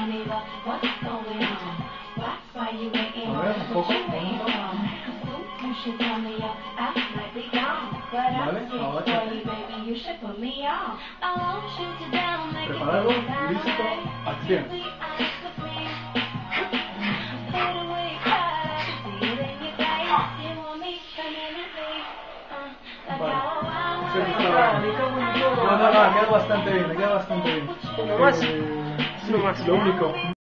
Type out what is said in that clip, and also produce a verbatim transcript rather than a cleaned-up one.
un poco. Vale, ahora. Preparado, listo, acción. No, no, no, me queda bastante bien, me queda bastante bien. Uno más. Eh, sí, Uno más. lo único.